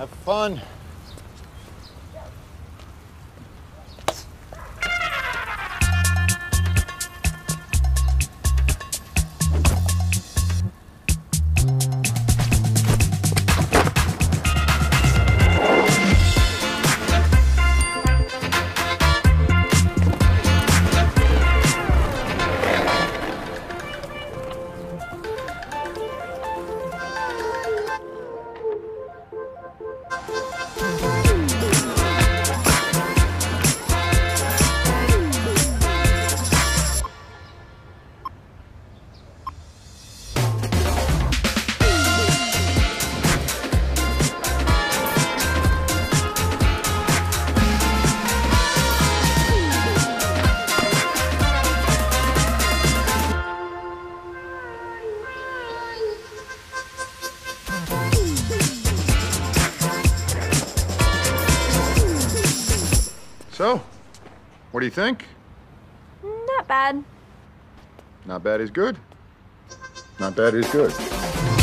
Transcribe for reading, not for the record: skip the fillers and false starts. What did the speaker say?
Have fun. So, what do you think? Not bad. Not bad is good. Not bad is good.